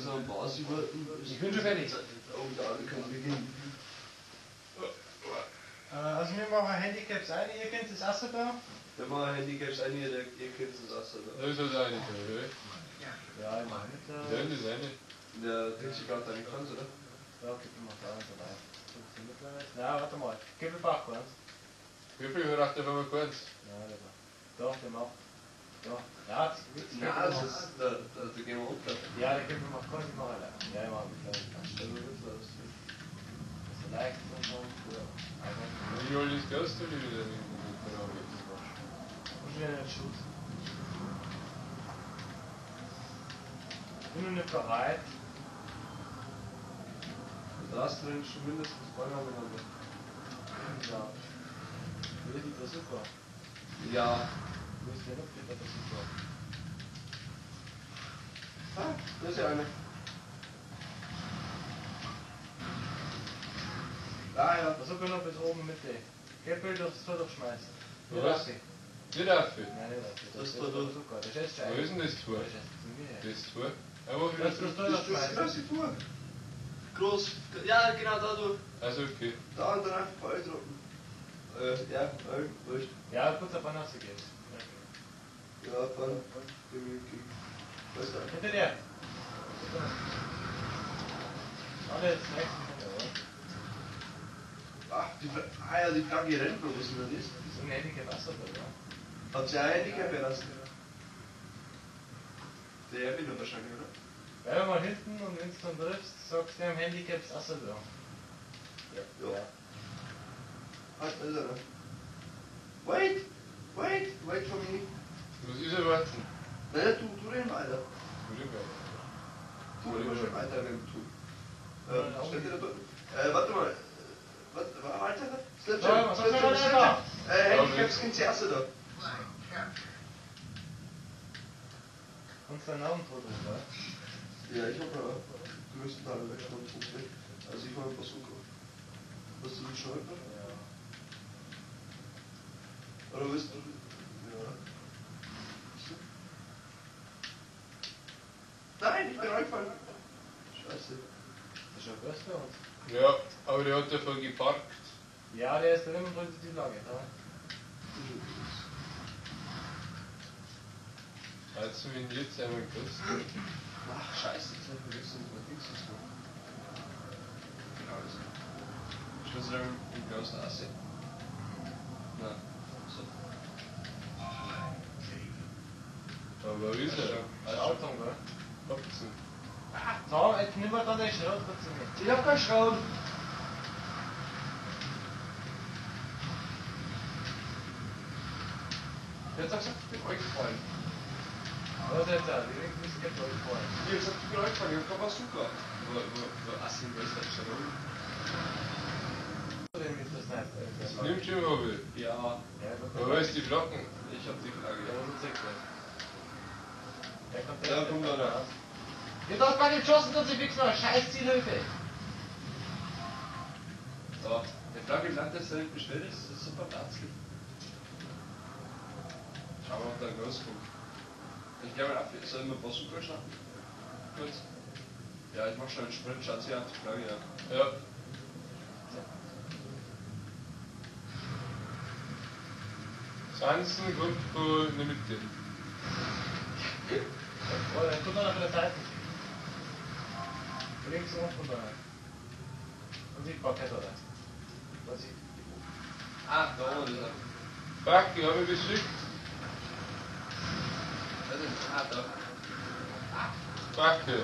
so ein Bas über. Ich bin schon fertig. Oh, da können wir beginnen. Also wir machen Handicaps ein, ihr kennt das auch sogar? Wir machen Handicaps ein, ihr kennt das auch sogar. Das ist das eine, oder? Ja, ich mache mit Ja, das eine. Der denkt sich gerade nicht ganz, oder? Ja, gib mir mal da und so weiter. Ja, warte mal. Gib mir Bach ganz. Wie viel hört der mal kurz? Ja, der macht. Doch, der macht. Ja, ja, das Nein, das ist. Da gehen wir runter. Ja, der gibt mir mal kurz, ich mache allein. Ja, ich mache mit kleinen. Stell mir das aus. Das ist leicht und so. Ja. Wie alt ist das denn wieder? Und wieder nicht Schutz. Ich bin noch nicht bereit. Da hast du schon mindestens zweimal miteinander. Ja. Will die Versucher? Ja. Wo ist der noch der Versucher? Ah, da ist ja eine. Ah ja. Versucher noch bis oben mit dir. Gäppel durchs Tor durchschmeißen. Was? Nicht aufhören. Nein, nicht auf. Das ist der Versucher. Das ist Wo ist denn das Tor? Das ist zu mir. Das Tor? Ja, wo Das ist das Tor Das ist das durchschmeißen. große Tor. Groß. Ja, genau da du. Also okay. Da und dann einfach Ball droppen. Ja, Ball, wurscht. Ja, kurz auf eine Nase geht. Ja, Ball. Was da? Hinter dir. Alle jetzt nächsten Ach, ja, die Flagge rennt noch, was denn das ist? so ein Handicap Wasser, oder? Hat sie auch Handicap gelassen? Der Erwin wahrscheinlich, oder? Bleib mal hinten und wenn du dann triffst, sagst du dem Handicap das Wasser da. Ja. Ah, da ist er. Wait for me. Was ist erwarten? Nein, du renn weiter. Wo Du ist schon weiter rennen, du. Steht der da dort? Warte mal. Weiter? was hast du denn da? Handicaps sind zuerst da. Und dein Augenfoto, oder? Ja, ich habe größten Teil Wegstandpunkte. Also ich habe ein Bazooka. Hast du den schon gehört? Ja. Oder willst du? Ja. Nein, ich bin reingefallen. Scheiße. Das ist ja besser für uns. Ja, aber der hat ja voll geparkt. Ja, der ist drin und drückt die Lage. Ja. Als wir ihn jetzt einmal geküsst. Ach, scheiße, jetzt habe ich vergessen, was mein Dings ist. Genau das. Ich muss sagen, im Glas Nase. Na, so. Aber wie ist er? Schaltung, gell? Kopfen. So, jetzt nimm mal dann den Schrott dazu mit. Ich hab keinen Schrauben. Jetzt hast du gesagt, ich bin euch gefallen. Was jetzt da? Direkt bis geht euch vor. Ich hab gesagt, ich bin euch gefallen, ich hab kein Bazooka. Wo Assi in Western schon rum? Oder mit der Sniper? Nimmt schon mal will. Ja, Ja, gut. Aber ist die Flocken? ich hab die Frage. Ja, das ist gut. Der kommt Ja, kommt da raus. Ihr habt gar nicht geschossen, dass ich fix noch scheiß Zielhilfe. So, der Flagge Land ist direkt bestellt, das ist super Platz. Schauen wir, ob da rauskommt. Ich glaube, sollen wir Bazooka starten? Kurz. Ja, ich mach schnell einen Sprint, schaut sie auf die Flagge, ja. Ja. Sansen kommt von in der Mitte. Oh, dann tut man auf der Seite. Links und unten da. Und ich Parkett oder? Was ich? Ah, da oben ist er. Fuck, ich habe ihn beschickt. Was ist das? Ah, da. Fuck.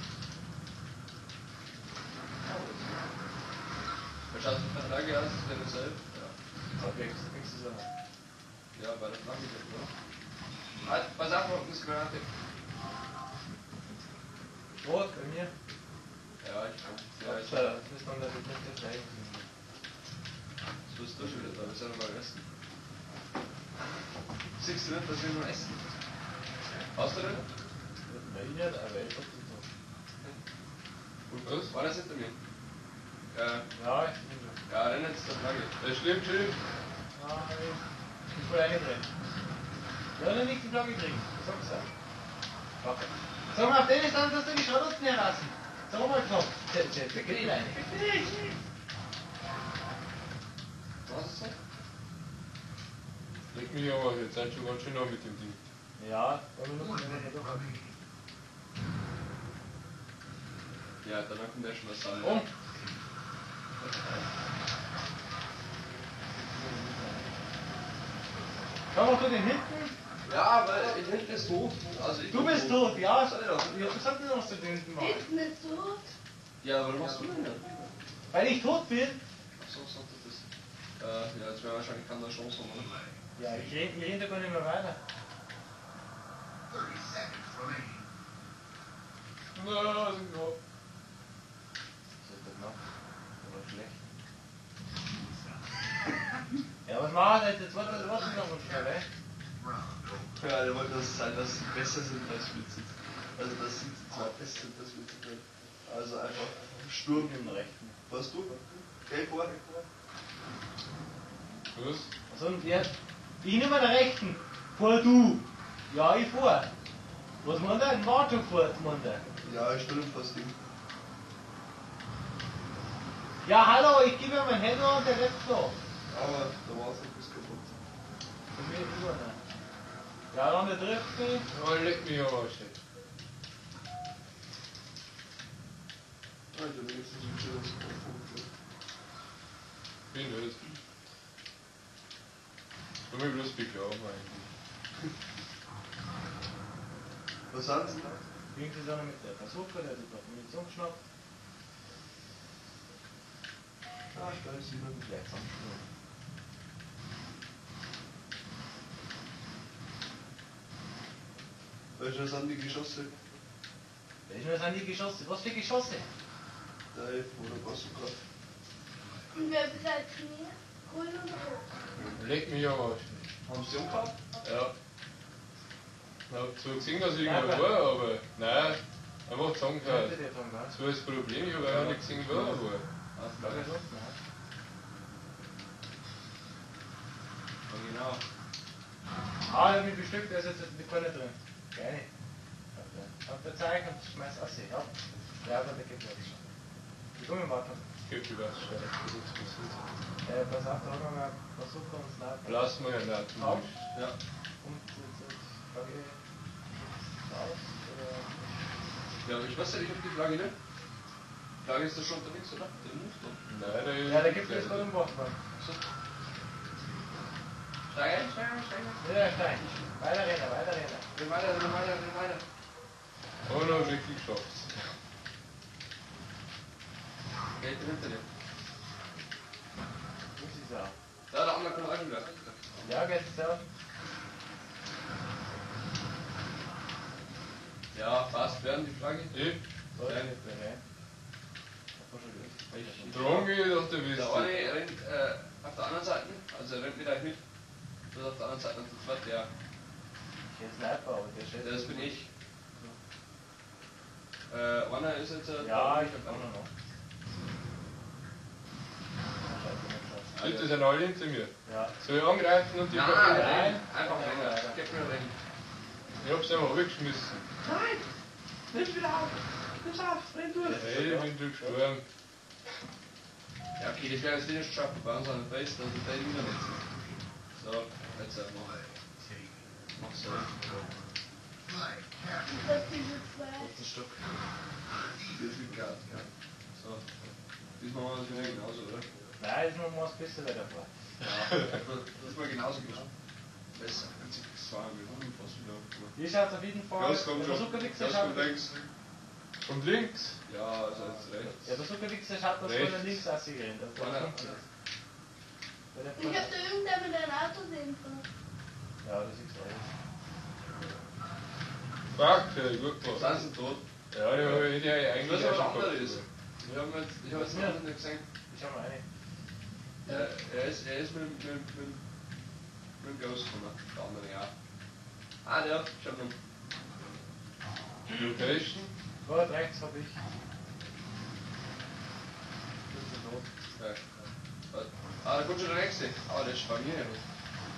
Wer schaut die Flagge aus? Ist der dasselbe? Ja. Halbwegs, links ist er. Ja, bei der Flagge ist er. Halt, pass auf, noch eine Granate. Rot bei mir. Ja, ich kann. Ja, ich Das ist dann der Mitte gleich. Das wirst du schon wieder da, wir sollen mal essen. Siehst du nicht, dass wir nur essen? Hast du denn? Bei Ihnen, aber ich hab das noch. Und was? War das hinter mir? Ja, ich bin schon. Ja, renn jetzt zur Flagge. Das stimmt schön. Ich will eingedreht. Ja, dann nicht die Flagge kriegen. Sag's ja. Warte. Sag mal, auf den Stand hast du die Schrotten herlassen. Sag mal knapp. Der geht rein. Was ist das? Leg mich aber, jetzt seid schon ganz schön noch mit dem Ding. Ja, 2 Minuten nehmen wir durch. Ja, danach kommt der schon was sagen. Um. Schau mal, du den hinten. Ja, weil ich hinten ist tot. Also ich Du bin bist tot, ja. Was soll ich doch? Ich hab gesagt, du musst den hinten machen. Hinten ist tot. Ja, warum machst du denn nicht? Weil ich tot bin. Achso, so das ist. Ja, jetzt wäre wahrscheinlich keine Chance haben, oder? Ja, ich rede gar nicht mehr weiter. Na, sind noch. Was ist das noch? Das war schlecht. Ja, was machen wir jetzt? Warte noch und schnell, ey. Ja, der wollte das sein, dass sie besser sind als wir sind. Also, dass sie zwar besser sind als wir sind. Also einfach Sturm im Rechten. Was du? Gelb vor? Was? Was und jetzt? Ich nehme an der Rechten. Vor du. Ja, ich vor. Was meint der? Ein Wartung vor, meint der. Ja, ich stelle fast Ding. Ja, hallo, ich gebe ihm mein Handy und der lebt noch. Aber da war es etwas kaputt. Von mir über, ne? Ja, dann der trifft mich. Ja, leg mich aber schlecht. Alter, wenigstens ein schönes Punkt. Bin nicht. Ich will mich bloß beklagen eigentlich. Was sind sie? Irgendwie so mit der Versucher, der hat die Munition geschnappt. Ah, da ist jemand gleich zusammen. Welche sind die Geschosse? Welche sind die Geschosse? Was für Geschosse? Der oder Bazooka. Und wer bleibt mir? Grün und rot. Leg mich aber schlecht. Haben sie umgehauen? Ja. Ich hab zwar gesehen, dass ich irgendwo war, aber nein, einfach sagen Könnte kann. der von was? Das war das Problem, ich habe einfach nicht gesehen, wo er war. Ah, Glaube ich ja, doch, ne? genau. Ah, der hat mich bestückt, der ist jetzt in der Korne drin. Geil. Auf der Zeig und schmeiß aus. Ja. Ja, aber der geht jetzt schon. Die Gummimatten. Ich hab was schwer. Pass auf, da haben wir mal Bazooka und Sniper. Lass mal ja nicht. Raus. Ja. Und jetzt Flagge raus. Ja, aber ich weiß ja, ich hab die Flagge nicht. Die Flagge ist da schon unterwegs, oder? Der Move da. Nein, der Ja, der gibt es gerade im Bordmann. So. Steig ein, steig ein, steig ein. Ja, steig. Weiter rennen, weiter rennen. Renn weiter, renn weiter, renn weiter. Oh, noch wirklich geschafft. Geht hinter dir. Muss ich sagen. Da, der andere kommt auch wieder. Ja, geht's so. Ja, fast werden die Flagge. Ich? So, Ja. jetzt bin ich. Drum geht auf der Der Weste. eine rennt auf der anderen Seite, also er rennt mit euch mit. Das auf der anderen Seite und das der. Ich jetzt Sniper, aber der schätzt. Das bin ich. Einer ist jetzt. Ja, ich hab auch noch. Bitte sind alle hinter mir. Ja. Soll ich angreifen und die Nein, Flagge- nein, einfach rennen. Gib mir rennen. Ich hab's einfach weggeschmissen. Nein! Nimm wieder auf! Nimm's auf! Renn durch! Hey, ich bin durchgestorben. Ja, okay, das wäre jetzt nicht geschafft. Wir bauen so einen Base, dann wird der wieder nicht. So, jetzt mach so. Das diese zwei. Das ist Stück. Hier ist klar, ja. So. Diesmal machen wir das wieder genauso, oder? Nein, ist noch mal was besser davor. Ja, das war genauso gemacht. Besser. Einzig 2 Minuten fast wieder. Hier schaut auf jeden Fall. Gas kommt der schon. Bazooka-Wichser Gas schaut. kommt links. Und links? Ja, also jetzt rechts. Der Bazooka-Wichser schaut, dass Rechts. vorne links ausgerannt. Also Vorne. Ich hab da irgendwer mit einem Auto sehen können. Ja, das ist rechts. Fuck, gut gemacht. Sind sie tot? Ja, die hätte ich eigentlich Was aber der auch schon andere gehabt. ist. Ich habe jetzt den anderen nicht gesehen. Ich schau mal eine. Er ist mit dem Ghost gekommen. Der andere, ja. Ah, der, ich hab noch. Location? Dort rechts hab ich. Das ist tot. Ja. Ah, da kommt schon der nächste. Ah, der ist bei mir.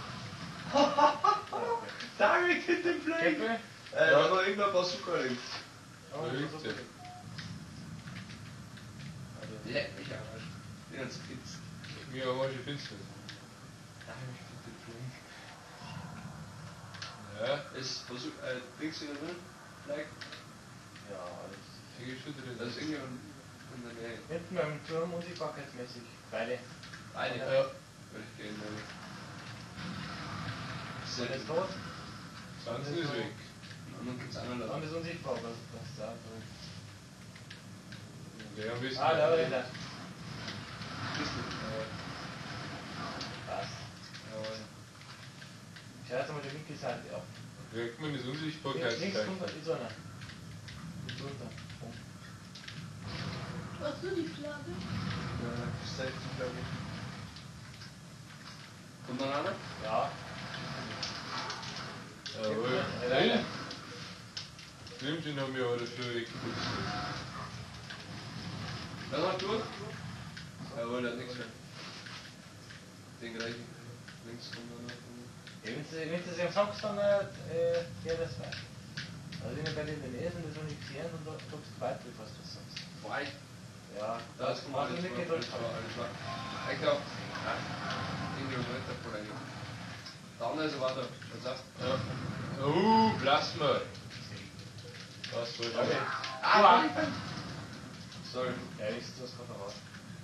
Okay. David mit dem Flank! Kippe. Da war irgendein Bazooka links. Oh, Bewegt so sich. gut. Also, Leck mich am Arsch. Ja, jetzt geht's. Mir am Arsch, ich find's nicht. darf ich mich bitte tun? Ja, Ist versucht, links wieder drin? Like? Ja, alles. hier ist schon drin. Da ist irgendjemand in der Nähe. Hinten beim Turm unsichtbarkeitsmäßig. Beide. Eine. Ja. Würde ich gehen, ne? Einer ist tot. Sansen ist weg. Und dann gibt's einen Der Laden. andere ist unsichtbar, was da drin. Der am besten. Ah, da ist er. Bist du? Passt. Jawohl. Schau jetzt mal die linke Seite ab. Kriegt man das Links Unsichtbarkeitszeichen? drunter ist einer. Links drunter. Oh. Hast du die Flagge? Safe, glaube ich. Und dann einer? Ja. Jawohl. Leider. Stimmt, den haben wir aber dafür weggeputzt. Wer noch durch? Jawohl, der hat nichts mehr. Den gleichen. Links kommt einer. Ja, wenn du sie am sagst, dann geht das weiter. Also wenn du bei denen in der Nähe sind, das noch nicht gesehen und da drückst du weiter, was du sagst. Weit. Ja, Da ist also nicht gedrückt. Ich glaube, irgendjemand weiter vor der Der andere ist weiter. Was sagt? Ja. Plasma. Was soll Okay. das? Sorry. Ja, ist das gerade raus.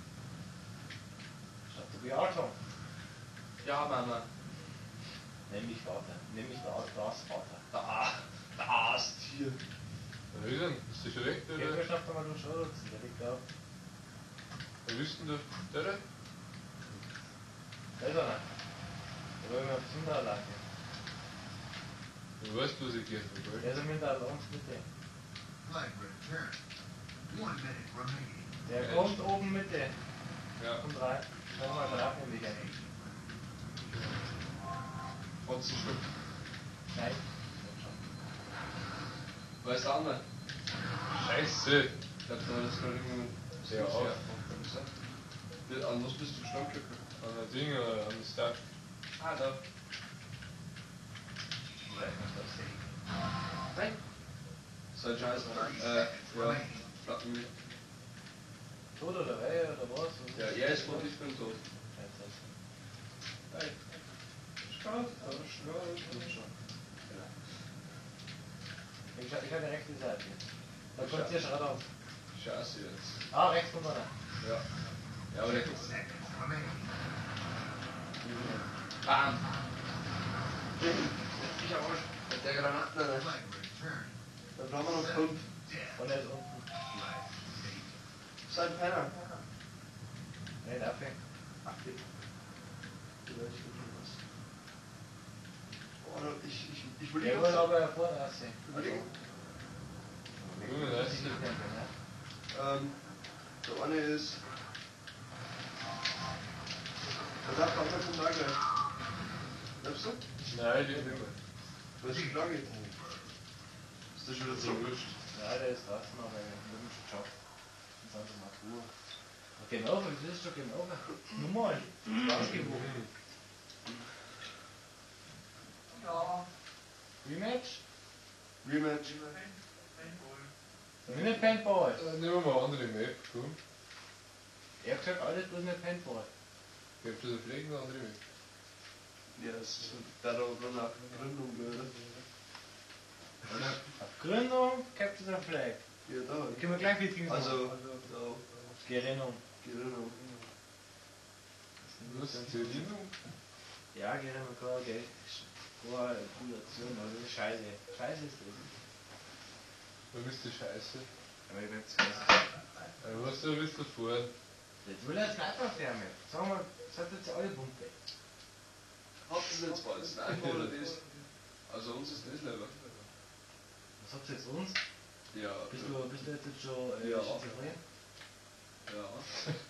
Schaut du wie Auto. Ja, Mama. Nenn mich Vater. Nenn mich das Vater. Da ist hier. Was ist denn? Ist der schon weg, Ja, oder? du schaffst mal den Schurz, der liegt da. Was ist denn der? Der? Da ist einer. Da wollen wir auf Sünder lachen. Du weißt, was ich gern will, Der ist mit der Mitte. Flight return. 1 minute remaining. Der Ja, kommt oben Mitte. Ja. Kommt rein. Schau mal drauf, nämlich ein. Trotzdem schon. Nein. Wer ist der andere? Scheiße. Ich glaube, da ist gerade irgendjemand. Ja, auch. An was bist du gestorben, Glück? An der Ding, an der Stadt. Ah, da. Nein. So ein Scheiß. Ja. Flappen mich. Tot oder weh oder was? Ja, er ist tot, ich bin tot. Jetzt. Hey. Schaut, schaut. Ich habe die rechte Seite. Da kommt hier schon raus. Scheiße jetzt. Ah, rechts kommt einer. Ja. Ja, aber der Seconds remaining. Bam! Ich hab Arsch. Mit der Granaten, ne? Flight return. Da brauchen wir noch 5. Death. Und er ist unten. Flight safe. Sein Penner. Nein, dafür. Ach, geht. Vielleicht wird schon was. Oh, ich will Der nicht will was aber vorne aussehen. überlegen. Das ist Der eine ist. Der darf auch zum Lager. Bleibst du? Nein, die nicht mehr. Was ist die Flagge? Ist das schon wieder So zurück? wurscht. Ja, der ist draußen, aber wir haben schon geschafft. Und dann sind wir Ruhe. Genau, das ist schon genau. Normal. Ausgewogen. Rematch? Rematch. Nicht Paintball. Nehmen wir mal eine andere Map, komm. Er hat gesagt, alles bloß nicht Paintball. Ich hab das Fliegen eine andere Map. Ja, das ist der da nach Gründung, oder? Auf Gründung, Captain of Flag. Ja, da. Da können wir gleich mitgehen. Also, da. Gerinnung. Gründung. Was ist die Erinnerung? Ja, Gerinnung, klar, gell. Boah, Gratulation, aber das ist scheiße. Scheiße ist das. Was ist die Scheiße? Aber ich bin jetzt ganz. Was du willst du vor? Jetzt will er Sniper fermen. Sagen wir, seid jetzt alle bunte. Habt ihr jetzt bald Sniper oder das? Also, uns ist das lieber. Was habt ihr jetzt uns? Ja, Bist du jetzt schon Ja. schizophren? ja.